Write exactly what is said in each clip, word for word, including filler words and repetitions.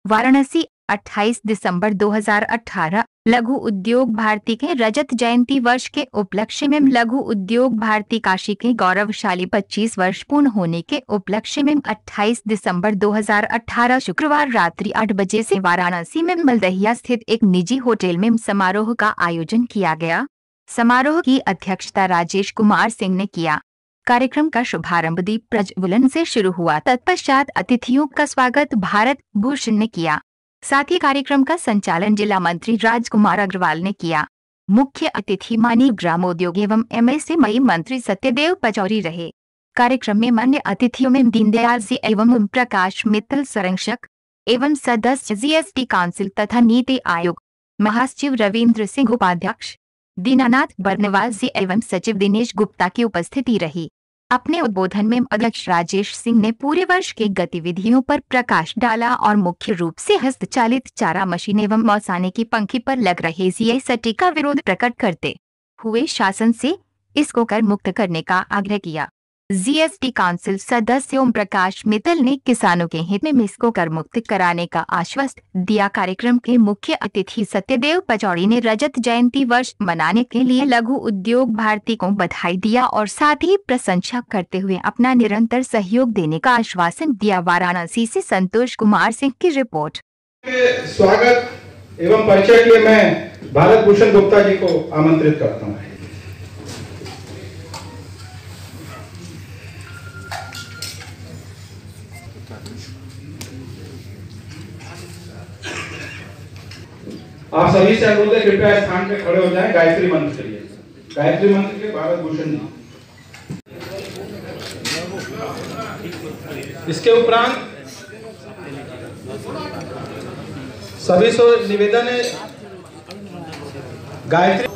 वाराणसी अट्ठाईस दिसंबर दो हज़ार अठारह। लघु उद्योग भारती के रजत जयंती वर्ष के उपलक्ष्य में लघु उद्योग भारती काशी के गौरवशाली पच्चीस वर्ष पूर्ण होने के उपलक्ष्य में अट्ठाईस दिसंबर दो हज़ार अठारह शुक्रवार रात्रि आठ बजे से वाराणसी में मलदहिया स्थित एक निजी होटल में समारोह का आयोजन किया गया। समारोह की अध्यक्षता राजेश कुमार सिंह ने किया। कार्यक्रम का शुभारंभ दीप प्रज्वलन से शुरू हुआ। तत्पश्चात अतिथियों का स्वागत भारत भूषण ने किया। साथ ही कार्यक्रम का संचालन जिला मंत्री राजकुमार अग्रवाल ने किया। मुख्य अतिथि माननीय ग्रामोद्योग एवं एमएसएमई मंत्री सत्यदेव पचौरी रहे। कार्यक्रम में अन्य अतिथियों में दीनदयाल जी एवं ओम प्रकाश मित्तल संरक्षक एवं सदस्य जीएसटी काउंसिल तथा नीति आयोग, महासचिव रविंद्र सिंह उपाध्यक्ष, दीनानाथ बर्नवाल जी एवं सचिव दिनेश गुप्ता की उपस्थिति रही। अपने उद्बोधन में अध्यक्ष राजेश सिंह ने पूरे वर्ष की गतिविधियों पर प्रकाश डाला और मुख्य रूप से हस्तचालित चारा मशीन एवं मौसाने की पंखी पर लग रहे जीएसटी का विरोध प्रकट करते हुए शासन से इसको कर मुक्त करने का आग्रह किया। जीएसटी काउंसिल सदस्य ओम प्रकाश मित्तल ने किसानों के हित में इसको कर मुक्त कराने का आश्वासन दिया। कार्यक्रम के मुख्य अतिथि सत्यदेव पचौरी ने रजत जयंती वर्ष मनाने के लिए लघु उद्योग भारती को बधाई दिया और साथ ही प्रशंसा करते हुए अपना निरंतर सहयोग देने का आश्वासन दिया। वाराणसी से संतोष कुमार सिंह की रिपोर्ट। स्वागत एवं परिचय के लिए मैं भारत भूषण गुप्ता जी को आमंत्रित करता हूँ। आप सभी से अनुरोध है कृपया स्थान पे खड़े हो जाएं। गायत्री मंत्र के लिए गायत्री मंत्र के भारत भूषण जी। इसके उपरांत सभी से निवेदन है गायत्री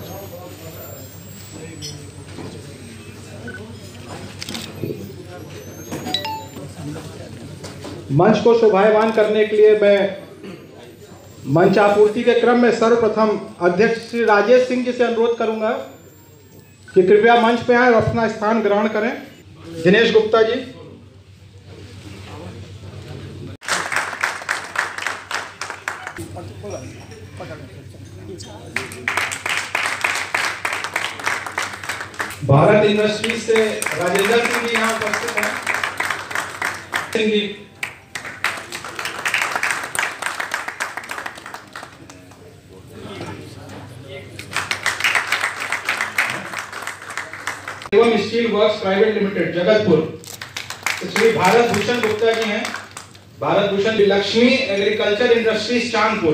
मंच को शोभायमान करने के लिए मैं मंच आपूर्ति के क्रम में सर्वप्रथम अध्यक्ष श्री राजेश सिंह जी से अनुरोध करूंगा कि कृपया मंच पे आए और अपना स्थान ग्रहण करें। दिनेश गुप्ता जी। भारत इंडस्ट्रीज से राजेंद्र सिंह जी यहाँ उपस्थित हैं। सिंह जी एवं steel works private limited Jagatpur Shri Bharat Bhushan Gupta ji हैं। भारत भूषण लक्ष्मी एग्रीकल्चर इंडस्ट्रीज चांदपुर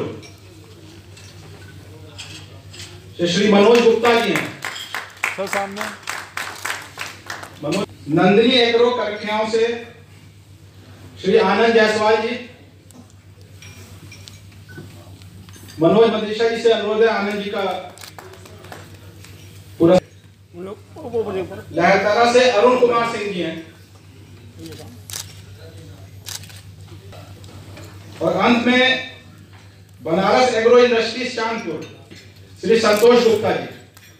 श्री मनोज गुप्ता जी हैं। सर सामने मनोज। नंदिनी एग्रो करखियाओं से श्री आनंद जायसवाल जी। मनोज मदेशा जी से अनुरोध है आनंद जी का पूरा। लहरतारा से अरुण कुमार सिंह जी हैं। और अंत में बनारस एग्रो इंडस्ट्रीज चांदपुर श्री संतोष गुप्ता जी।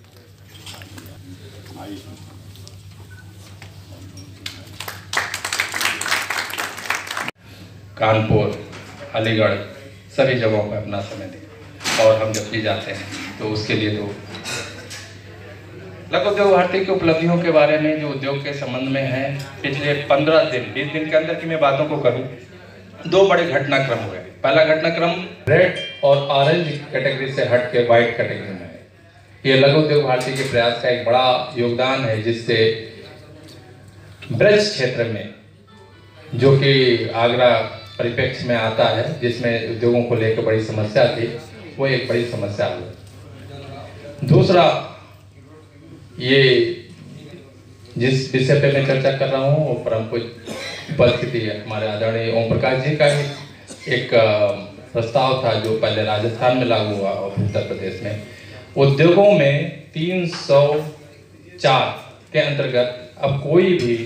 कानपुर, अलीगढ़ सभी जगहों पर अपना समय दें और हम जब भी जाते हैं तो उसके लिए तो लघु उद्योग भारती की उपलब्धियों के बारे में जो उद्योग के संबंध में है, पिछले पंद्रह दिन बीस दिन के अंदर की मैं बातों को करूं, दो बड़े घटनाक्रम हुए। पहला घटनाक्रम रेड और ऑरेंज कैटेगरी से हट के व्हाइट कैटेगरी में है। ये लघु उद्योग भारती के प्रयास का एक बड़ा योगदान है, जिससे ब्रज क्षेत्र में जो कि आगरा परिप्रेक्ष्य में आता है, जिसमें उद्योगों को लेकर बड़ी समस्या थी, वो एक बड़ी समस्या हुई। दूसरा, ये जिस विषय पे मैं चर्चा कर रहा हूँ वो परम उपस्थिति है हमारे आदरणीय ओम प्रकाश जी का एक प्रस्ताव था जो पहले राजस्थान में लागू हुआ और उत्तर प्रदेश में उद्योगों में तीन सौ चार के अंतर्गत अब कोई भी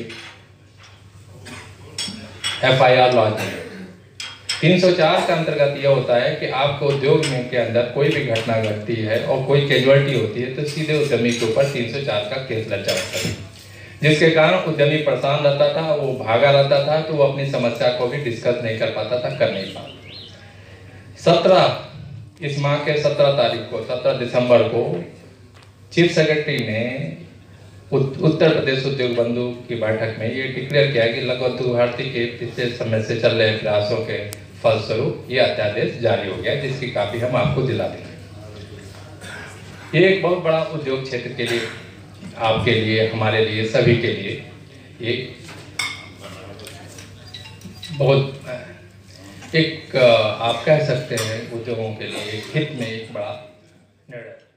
एफ आई आर लॉन्च नहीं। तीन सौ चार का अंतर्गत यह होता है कि आपके उद्योग में के अंदर कोई भी घटना घटती है और कोई कैजुअलिटी होती है तो सीधे उद्यमी के ऊपर तीन सौ चार का केस लग जाता है, जिसके कारण उद्यमी परेशान रहता था, वो भागा रहता था, तो वो अपनी समस्या को भी डिस्कस नहीं कर पाता था, कर नहीं पाता। सत्रह इस माह के सत्रह तारीख को सत्रह दिसंबर को चीफ सेक्रेटरी ने उत्तर प्रदेश उद्योग बंधु की बैठक में ये डिक्लेयर किया कि लघु उद्योग भारती के पिछले समय से चल रहे प्रयासों के फलस्वरूप ये अध्यादेश जारी हो गया, जिसकी कापी हम आपको दिला देंगे। ये एक बहुत बड़ा उद्योग क्षेत्र के लिए, आपके लिए, हमारे लिए, सभी के लिए एक बहुत एक आप कह सकते हैं उद्योगों के लिए एक हित में एक बड़ा निर्णय।